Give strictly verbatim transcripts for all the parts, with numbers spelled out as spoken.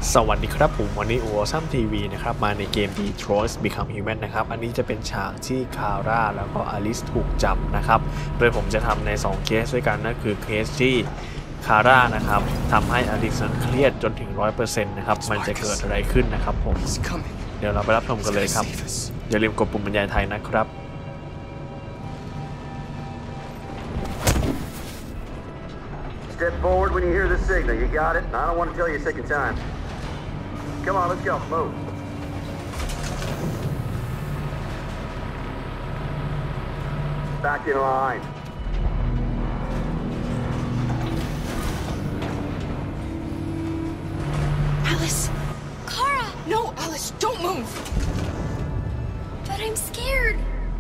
สวัสดีครับผมวันนี้โอซัมทีวีนะครับมาในเกม Detroit Become Human นะครับอันนี้จะเป็นฉากที่คาร่าแล้วก็อลิสถูกจับนะครับโดยผมจะทำในสองเคสด้วยกันนั่นคือเคสที่คาร่านะครับทำให้อลิสนั้นเครียดจนถึง ร้อยเปอร์เซ็นต์ นะครับมันจะเกิดอะไรขึ้นนะครับผมเดี๋ยวเราไปรับชมกันเลยครับอย่าลืมกดปุ่มบรรยายไทยนะครับ Step forward when you hear the signal. You got it? I don't want to tell you a second time. Come on, let's go. Move. Back in line. Alice! Kara! No, Alice, don't move! But I'm scared.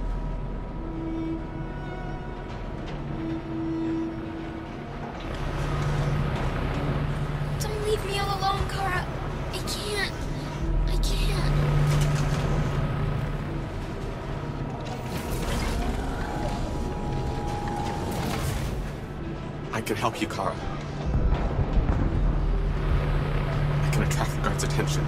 Don't leave me all alone, Kara. I can't. I can't. I can help you, Kara. I can attract the guard's attention.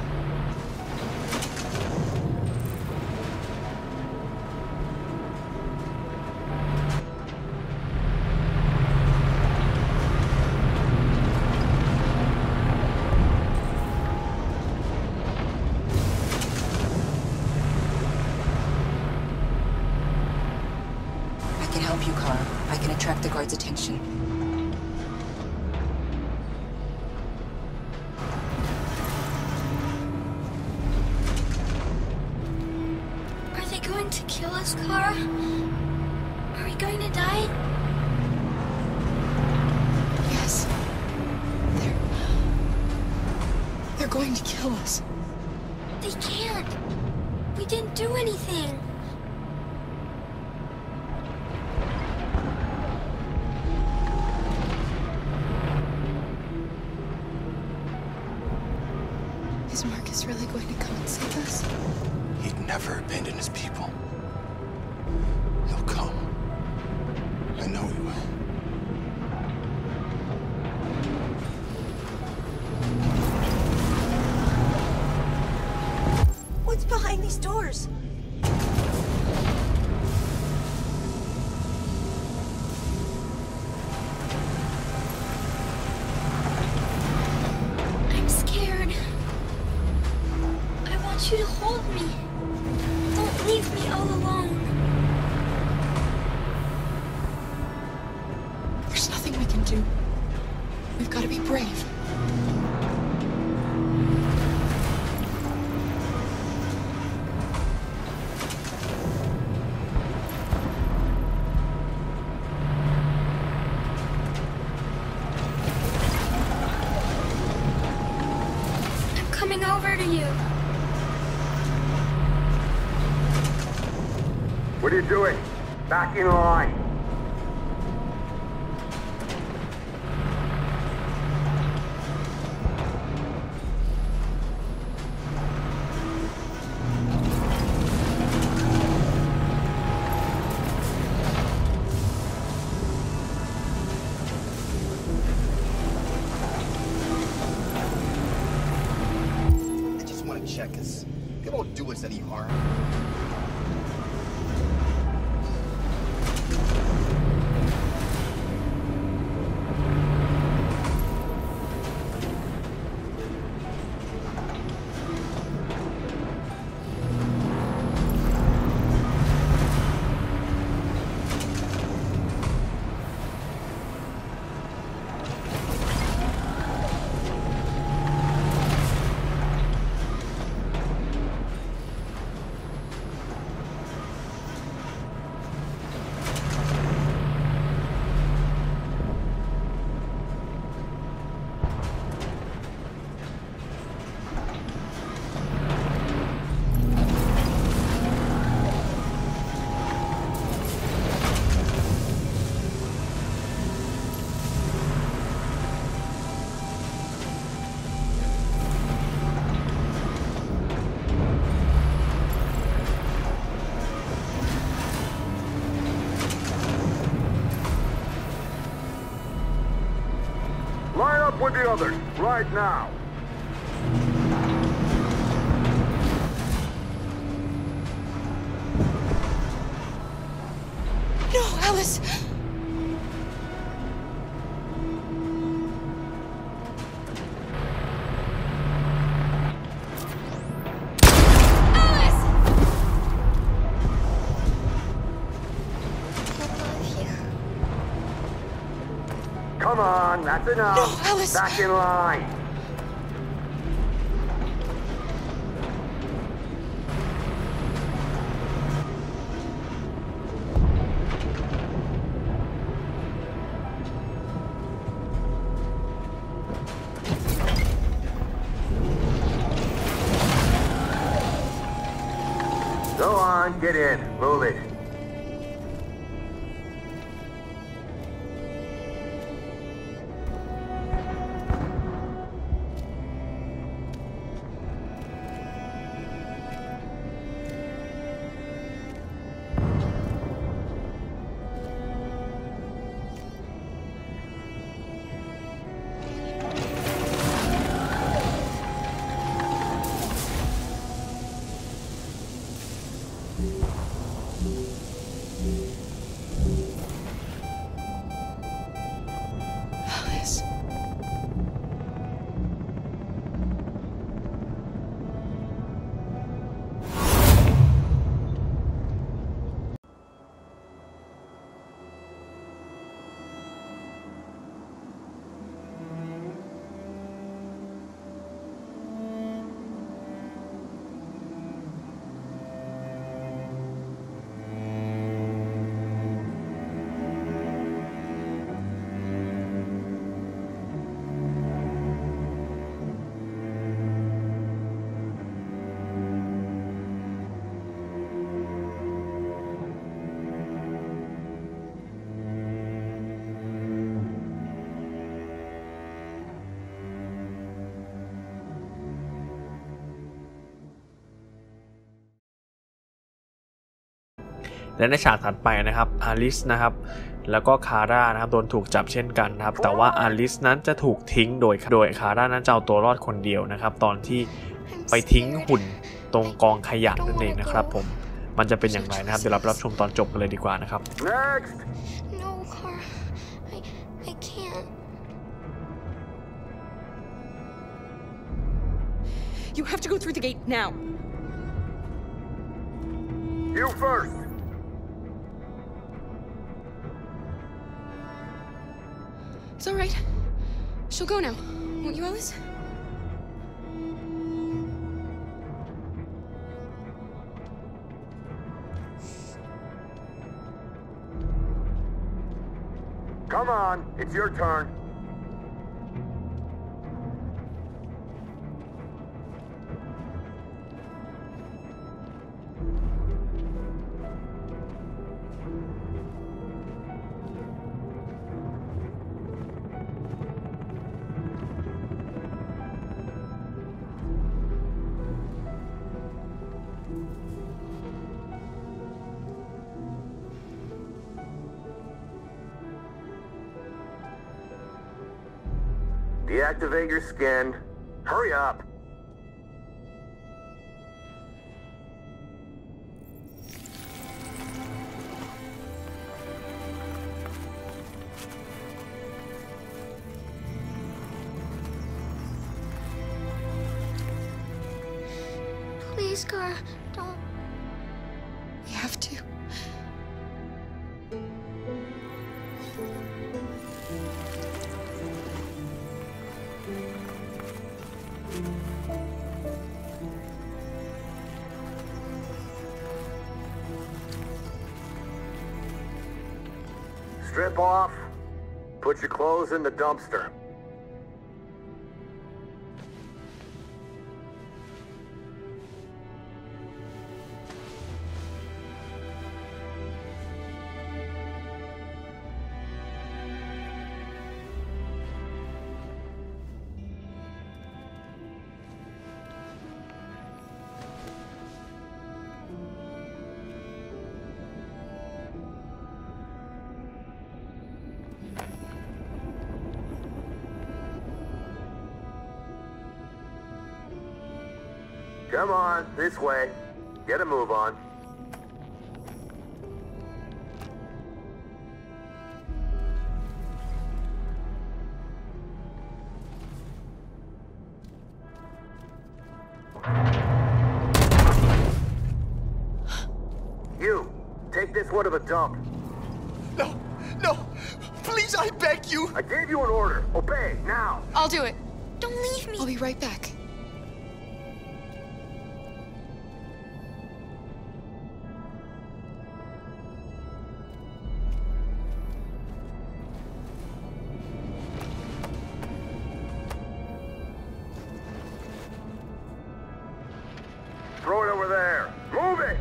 I can help you, Kara. I can attract the guard's attention. Are they going to kill us, Kara? Are we going to die? Yes. They're... They're going to kill us. They can't. We didn't do anything. Is Marcus really going to come and save us? He'd never abandon his people. He'll come. I know he will. What's behind these doors? I'm scared. I want you to hold me. Don't leave me all alone. There's nothing we can do. We've got to be brave. I'm coming over to you. What are you doing? Back in line. I just want to check us. They won't do us any harm. Line up with the others, right now. Alice! Come on, that's enough. No, Alice. Back in line. Go on, get in. Move it. Alice. และในฉากถัดไปนะครับอลิสนะครับแล้วก็คาร่านะครับโดนถูกจับเช่นกันนะครับแต่ว่าอลิสนั้นจะถูกทิ้งโดยโดยคาร่านั้นจะเอาตัวรอดคนเดียวนะครับตอนที่ไปทิ้งหุ่นตรงกองขยะนั่นเองนะครับผมมันจะเป็นอย่างไรนะครับเดี๋ยวเรารับชมตอนจบกันเลยดีกว่านะครับ Next. No, Car. I, I can't. You have to go through the gate now. You first. It's all right. She'll go now. Won't you, Alice? Come on, it's your turn. Deactivate your skin. Hurry up. Please, Car, don't. We have to. Strip off. Put your clothes in the dumpster. Come on, this way. Get a move on. make this one of a dump. No, no, please, I beg you. I gave you an order. Obey, now. I'll do it. Don't leave me. I'll be right back. Throw it over there. Move it!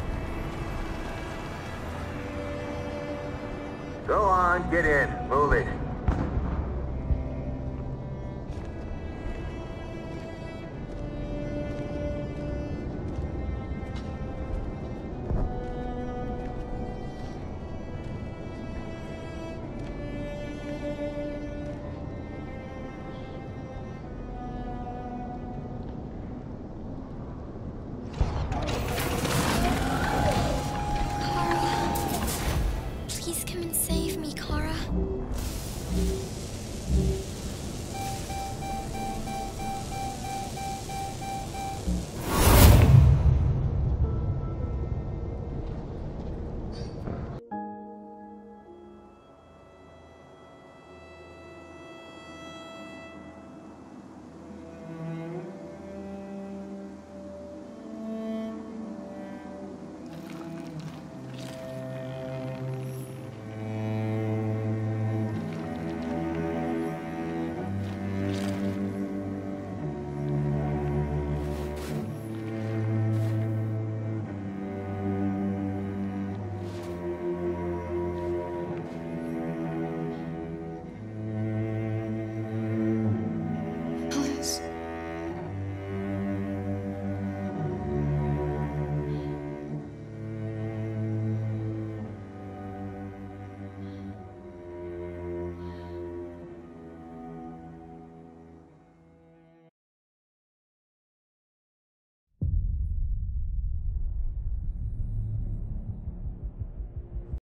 Go on, get in. Move it.